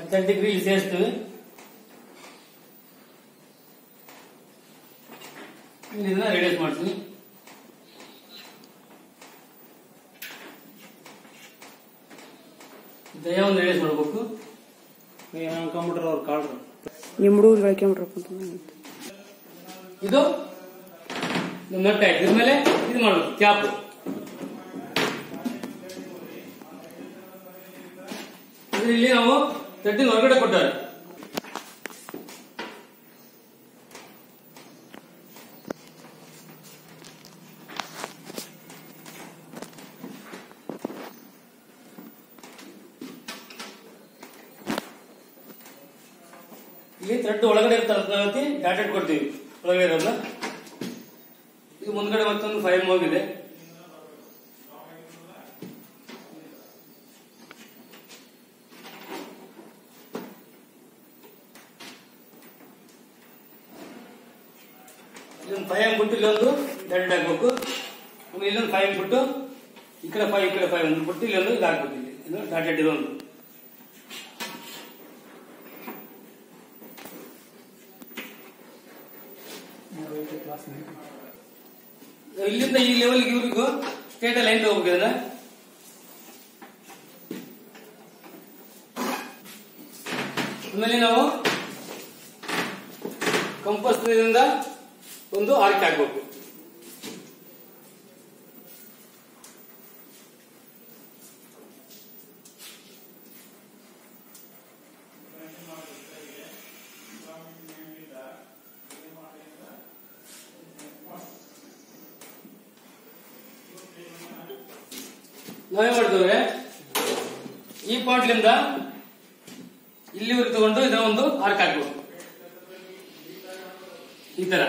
30 degree ಇಲ್ಲಿ ಸೇರಿಸ್ತೀವಿ. ಇದನ್ನ reduce ಮಾಡ್ತೀವಿ. ದಯವನ್ನು ರೆಡ್ಯೂಸ್ ಮಾಡಬೇಕು. ಕಂಪ್ಯೂಟರ್ ಅವ್ರ ಕಾರ್ಡ್ ನಿಮ್ಮ ಹುಡುಗರು ಹೇಳ್ಕೊಂಡ್ರಪ್ಪ ಇದು ನಟ್ ಆಯ್ತು. ಇದ್ಮೇಲೆ ಇದು ಮಾಡಬೇಕು ಕ್ಯಾಪ್. ಇಲ್ಲಿ ನಾವು 13 ಹೊರಗಡೆ ಕೊಟ್ಟಾರೆ. ಇಲ್ಲಿ ಥ್ರೆಡ್ ಒಳಗಡೆ ಇರ್ತಾರೆ ಡಾಟೆಡ್ ಕೊಡ್ತೀವಿ ಒಳಗಡೆ ಇರೋದನ್ನ. ಇದು ಮುಂದ್ಗಡೆ ಮತ್ತೊಂದು 5 ಹೋಗಿದೆ. ಇಲ್ಲೊಂದು 5 ಬಿಟ್ಟು ಇಲ್ಲೊಂದು ಡಾಟೆಡ್ ಹಾಕ್ಬೇಕು. ಆಮೇಲೆ ಇಲ್ಲೊಂದು 5 ಬಿಟ್ಟು ಈ ಕಡೆ 5 ಈ ಕಡೆ 5 ಒಂದು ಬಿಟ್ಟು ಇಲ್ಲೊಂದು ಇದು ಹಾಕ್ಬೇಕು. ಇಲ್ಲಿ ಡಾಟೆಡ್ ಇದೊಂದು. ಇಲ್ಲಿಂದ ಈ ಲೆವೆಲ್ ಇವ್ರಿಗೂ ಸ್ಟ್ರೇಟ್ ಲೈನ್ ತಗೋಬೇಕಿದ್ರೆ ಆಮೇಲೆ ನಾವು ಕಂಪಸ್ ಒಂದು ಆರ್ಕ್ ಹಾಕ್ಬೇಕು. ನಾವೇನ್ ಮಾಡ್ತೇವೆ, ಈ ಪಾಯಿಂಟ್ಲಿಂದ ಇಲ್ಲಿವರೆಗೆ ತಗೊಂಡು ಇದರ ಒಂದು ಆರ್ಕ್ ಹಾಕ್ಬೇಕು. ಈ ತರ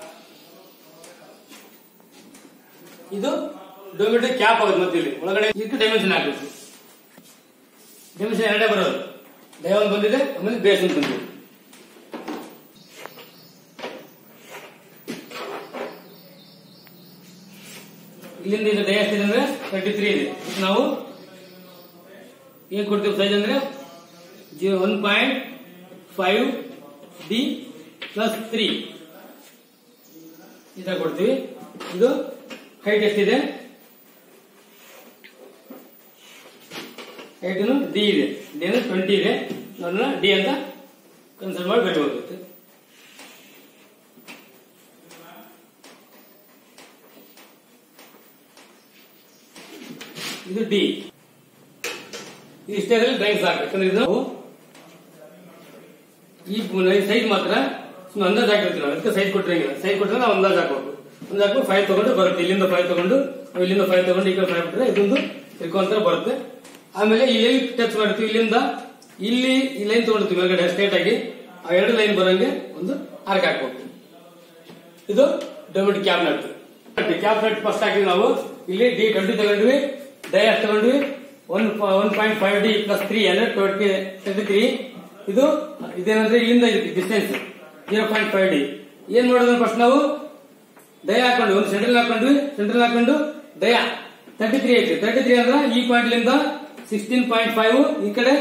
ಇದು ಡೊಮೆಟಿಕ್ ಕ್ಯಾಪ್ ಆಗುತ್ತೆ. ಮತ್ತೆ ಇಲ್ಲಿ ಒಳಗಡೆ ಇದಕ್ಕೆ ಡೈಮೆನ್ಷನ್ ಹಾಕಬೇಕು. ಡೈಮೆನ್ಷನ್ ಎರಡೇ ಬರೋದು. ಡೈವನ್ ಬಂದಿದೆ, ಆಮೇಲೆ ಬೇಸ್ ಅಂತ ಬಂದಿದೆ. ಇಲ್ಲಿಂದ ಇದು ಡೈ ಎಷ್ಟಿದೆ ಅಂದ್ರೆ 33 ಇದೆ. ನಾವು ಏನ್ ಕೊಡ್ತೀವಿ ಸೈಜ್ ಅಂದ್ರೆ 1.5D + 3 ಇದ ಕೊಡ್ತೀವಿ. ಇದು ಹೈಟ್ ಎಷ್ಟಿದೆ, ಹೈಟ್ D ಇದೆ. D ಅಂದ್ರೆ 20 ಇದೆ. ಅದನ್ನ D ಅಂತ ಕನ್ಸಿಡರ್ ಮಾಡಿ ಬರೀಬೇಕಾಗುತ್ತೆ. ಇದು D. ಇಷ್ಟೇ ಡ್ರೈಂಗ್ ಸಾಕು. ಯಾಕಂದ್ರೆ ಇದು ಈ ಸೈಜ್ ಮಾತ್ರ ಅಂದಾಜ್ ಹಾಕಿರ್ತೀವಿ ನಾವು. ಅದಕ್ಕೆ ಸೈಜ್ ಕೊಟ್ಟಿರಂಗಿಲ್ಲ. ಸೈಜ್ ಕೊಟ್ಟರೆ ನಾವು ಅಂದಾಜ್ ಹಾಕಬೇಕು. ಅಂದಾಜ್ ಹಾಕಿ 5 ತಗೊಂಡು ಬರುತ್ತೆ. ಇಲ್ಲಿಂದ 5 ತಗೊಂಡು ಇಲ್ಲಿಂದ 5 ತಗೊಂಡು ಈ ಕಡೆ 5 ಬಿಟ್ರೆ ಇದೊಂದು ತ್ರಿಕೋನ ಬರುತ್ತೆ. ಆಮೇಲೆ ಈ ಲೈನ್ ಟಚ್ ಮಾಡ್ತೀವಿ. ಇಲ್ಲಿಂದ ಇಲ್ಲಿ ಈ ಲೈನ್ ತಗೊಂಡಿರ್ತೀವಿ ಮೇಲ್ಗಡೆ ಸ್ಟ್ರೇಟ್ ಆಗಿ. ಆ 2 ಲೈನ್ ಬರೋಂಗೆ ಒಂದು ಆರ್ಕ್ ಹಾಕ್ಬೇಕು. ಇದು ಡೊಮೆಟಿಕ್ cap nut. Cap nut first ಹಾಕಿದ್ವಿ ನಾವು. ಇಲ್ಲಿ D20 ತಗೊಂಡ್ವಿ, ಡೈ ಅಷ್ಟು ತಗೊಂಡ್ವಿ. 1.5D + 3 ಅಂದ್ರೆ 23. ಇದು ಇದೇನಂದ್ರೆ ಇಲ್ಲಿಂದ ಡಿಸ್ಟೆನ್ಸ್ 0.5D. ಏನ್ ಮಾಡೋದು ಫಸ್ಟ್ ನಾವು ಡೈ ಹಾಕೊಂಡು ಒಂದು ಸೆಂಟ್ರಲ್ ಹಾಕೊಂಡು ಡಯ 33 ಐತಿ. 33 ಅಂದ್ರೆ ಈ ಪಾಯಿಂಟ್ ಲಿಂದ 16.5 ಈ ಕಡೆ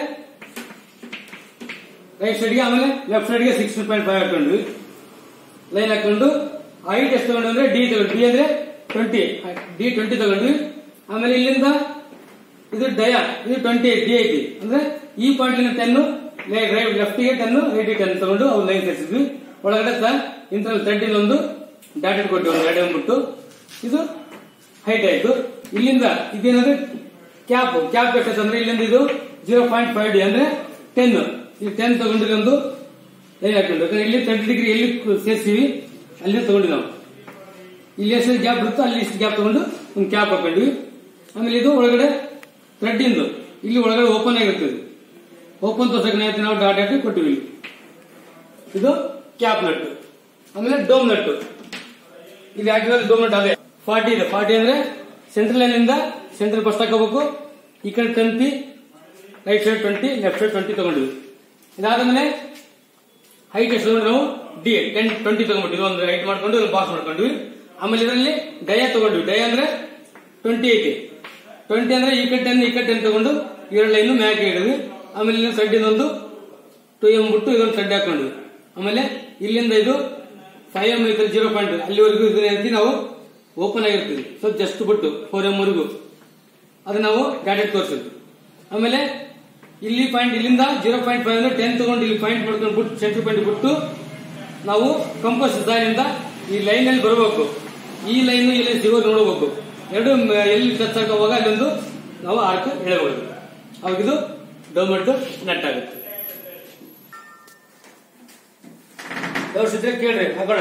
ರೈಟ್ ಸೈಡ್ಗೆ, ಆಮೇಲೆ ಲೆಫ್ಟ್ ಸೈಡ್ಗೆ 16.5 ಹಾಕೊಂಡ್ವಿ. ಲೈನ್ ಹಾಕೊಂಡು ಹೈಟ್ ಎಷ್ಟು ತಗೊಂಡು ಅಂದ್ರೆ D ತಗೊಂಡ್ವಿ. D ಅಂದ್ರೆ 20, D20 ತಗೊಂಡ್ವಿ. ಆಮೇಲೆ ಇಲ್ಲಿಂದ ಇದು ಡಯ ಇದು 28 D ಐತಿ. ಅಂದ್ರೆ ಈ ಪಾಯಿಂಟ್ ಲಿಂದ 10 ಲೆಫ್ಟ್ ಗೆ 10 ರೈಟ್ 10 ತಗೊಂಡು ಅವ್ರು ಲೈನ್ ಸೇರಿಸಿದ್ವಿ. ಒಳಗಡೆ ಇಂಟರ್ನಲ್ 13 ಒಂದು ಡಾಟೆಡ್ ಕೊಟ್ಟು ಒಂದು 2 ಬಿಟ್ಟು ಇದು ಹೈಟ್ ಆಯ್ತು. ಇಲ್ಲಿಂದ ಇದೇನಂದ್ರೆ ಕ್ಯಾಪ್ ಎಷ್ಟಂದ್ರೆ ಇಲ್ಲಿಂದ ಇದು 0.5D ಅಂದ್ರೆ 10. ಈ 10 ತಗೊಂಡ್ರೆ ಒಂದು ಲೈನ್ ಹಾಕೊಂಡು. ಇಲ್ಲಿ 30 ಡಿಗ್ರಿ ಎಲ್ಲಿ ಸೇರಿಸಿವಿ ಅಲ್ಲಿ ತಗೊಂಡ್ವಿ ನಾವು. ಇಲ್ಲಿ ಎಷ್ಟು ಗ್ಯಾಪ್ ಬರುತ್ತೋ ಅಲ್ಲಿ ಇಷ್ಟು ಗ್ಯಾಪ್ ತಗೊಂಡು ಒಂದು ಕ್ಯಾಪ್ ಹಾಕೊಂಡ್ವಿ. ಆಮೇಲೆ ಇದು ಒಳಗಡೆ ಥ್ರೆಡ್ ಇಂದು ಇಲ್ಲಿ ಒಳಗಡೆ ಓಪನ್ ಆಗಿರ್ತದೆ. ಓಪನ್ ತೋರ್ಸಕ್ಕೆ ನಾವು ಡಾಟ್ ಹಾಕಿ ಕೊಟ್ಟಿವಿ. ಇದು ಕ್ಯಾಪ್ ನಟ್. ಆಮೇಲೆ ಡೋಮ್ ನಟ್. ಇಲ್ಲಿ ಹಾಕಿದ್ರೆ ಡೋಮ್ ನಟ್ ಅದೇ 40 ಇದೆ. 40 ಅಂದ್ರೆ ಸೆಂಟ್ರಲ್ ಲೈನ್ ಇಂದ ಸೆಂಟ್ರಲ್ ಫಸ್ಟ್ ಹಾಕೋಬೇಕು. ಈ ಕಡೆ 20, ರೈಟ್ ಸೈಡ್ 20, ಲೆಫ್ಟ್ ಸೈಡ್ 20 ತಗೊಂಡ್ವಿ. ಇದಾದ್ಮೇಲೆ ಹೈಟ್ ಎಷ್ಟು ತಗೊಂಡ್ರೆ ನಾವು D20 ತಗೊಂಡ್ಬಿಟ್ಟು ಒಂದು ಹೈಟ್ ಮಾಡ್ಕೊಂಡು ಬಾಕ್ಸ್ ಮಾಡ್ಕೊಂಡ್ವಿ. ಆಮೇಲೆ ಇದರಲ್ಲಿ ಡಯ ತಗೊಂಡ್ವಿ. ಡಯ ಅಂದ್ರೆ 20 ಐತಿ. 20 ಅಂದ್ರೆ ಈ ಕಡೆ 10 ಈ ಕಡೆ 10 ತಗೊಂಡು 2 ಲೈನ್ ಮ್ಯಾಕ್ ಹಿಡಿದ್ವಿ. ಆಮೇಲೆ ಸೈಡ್ ಒಂದು 2m ಬಿಟ್ಟು ಇದೊಂದು ಥ್ರೆಡ್ ಹಾಕೊಂಡು ಆಮೇಲೆ ಇಲ್ಲಿಂದ ಇದು 5m ಐತೆ 0 ಪಾಯಿಂಟ್ ಅಲ್ಲಿವರೆಗೂ ಇದನ್ನ ನಾವು ಓಪನ್ ಆಗಿರ್ತೀವಿ. ಸೊ ಜಸ್ಟ್ ಬಿಟ್ಟು 4m ವರೆಗೂ ಅದು ನಾವು ಡಾಟೆಡ್ ತೋರಿಸಿದ್ವಿ. ಆಮೇಲೆ ಇಲ್ಲಿ ಪಾಯಿಂಟ್ ಇಲ್ಲಿಂದ 0.5 ಅಂದ್ರೆ 10 ತಗೊಂಡು ಇಲ್ಲಿ ಪಾಯಿಂಟ್ ಮಾಡ್ಕೊಂಡು ಬಿಟ್ಟು ಸೆಂಟರ್ ಪಾಯಿಂಟ್ ಬಿಟ್ಟು ನಾವು ಕಂಪೋಸ್ ಡಿಸೈನ್ ಈ ಲೈನ್ ಅಲ್ಲಿ ಬರಬೇಕು. ಈ ಲೈನ್ ಇಲ್ಲಿ ಸಿಗೋದು ನೋಡಬೇಕು. ಎರಡು ಎಲ್ಲಿ ಟಚ್ ಆಗುವಾಗ ಅಲ್ಲೊಂದು ನಾವು ಆರ್ಕ್ ಎಳೆಬಹುದು. ಅವಾಗ ಇದು ಡೋಮಟ್ ನಟ್ ಆಗುತ್ತೆ. ತೋರಿಸಿದ್ರೆ ಕೇಳ್ರಿ ಹಾಕೋಣ.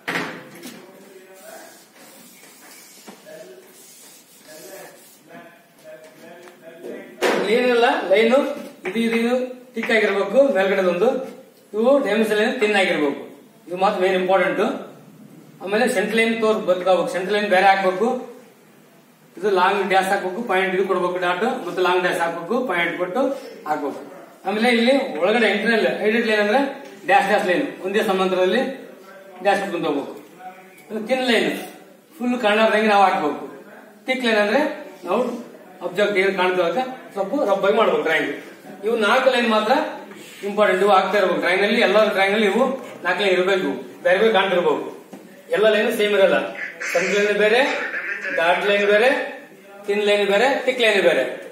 ಏನಿಲ್ಲ ಲೈನು ಇದು ತಿಕ್ ಆಗಿರ್ಬೇಕು. ಮೇಲ್ಗಡೆದೊಂದು ಇವು ಡೈಮೆನ್ಷನ್ ಲೈನ್ ತಿನ್ ಆಗಿರ್ಬೇಕು. ಇದು ಮಾತ್ರ ವೇರಿ ಇಂಪಾರ್ಟೆಂಟ್. ಆಮೇಲೆ ಸೆಂಟ್ರ್ ಲೈನ್ ಬದಲಾಗಬೇಕು. ಸೆಂಟ್ರ್ ಲೈನ್ ಬೇರೆ ಹಾಕ್ಬೇಕು. ಇದು ಲಾಂಗ್ ಡ್ಯಾಶ್ ಹಾಕ್ಬೇಕು, ಪಾಯಿಂಟ್ ಇದು ಕೊಡ್ಬೇಕು ಡಾಟ್, ಮತ್ತೆ ಲಾಂಗ್ ಡ್ಯಾಶ್ ಹಾಕ್ಬೇಕು, ಪಾಯಿಂಟ್ ಕೊಟ್ಟು ಹಾಕ್ಬೇಕು. ಆಮೇಲೆ ಇಲ್ಲಿ ಒಳಗಡೆ ಇಂಟರ್ನಲ್ ಎಡಿಟ್ ಲೈನ್ ಅಂದ್ರೆ ಡ್ಯಾಶ್ ಲೈನ್ ಒಂದೇ ಸಮಾಂತರದಲ್ಲಿ ಡ್ಯಾಶ್ ಕೊಟ್ಕೊಂಡು ಹೋಗ್ಬೇಕು. ತಿನ್ ಲೈನ್ ಫುಲ್ ಕಾಣಾರ್ದಂಗೆ ನಾವು ಹಾಕ್ಬೇಕು. ತಿಕ್ ಲೈನ್ ಅಂದ್ರೆ ನಾವು ಅಬ್ಜೆಕ್ಟ್ ಏನ್ ಕಾಣ್ತೀವಾಗ ಸ್ವಲ್ಪ ರಬ್ಬಾಗಿ ಮಾಡ್ಬೇಕು ಡ್ರಾಯಿಂಗ್. ಇವು 4 ಲೈನ್ ಮಾತ್ರ ಇಂಪಾರ್ಟೆಂಟ್. ಇವು ಆಗ್ತಾ ಇರ್ಬೇಕು ಡ್ರಾಯಿಂಗ್ ನಲ್ಲಿ. ಎಲ್ಲ ಡ್ರಾಯಿಂಗ್ ನಲ್ಲಿ ಇವು 4 ಲೈನ್ ಇರಬೇಕು. ಬೇರೆ ಬೇರೆ ಕಾಣ್ತಿರ್ಬೇಕು. ಎಲ್ಲ ಲೈನ್ ಸೇಮ್ ಇರಲ್ಲ. ಸೆಂಟ್ರ್ ಲೈನ್ ಬೇರೆ, ಡಾಟ್ ಲೈನ್ ಬೇರೆ, ತಿನ್ ಲೈನ್ ಬೇರೆ, ಟಿಕ್ ಲೈನ್ ಬೇರೆ.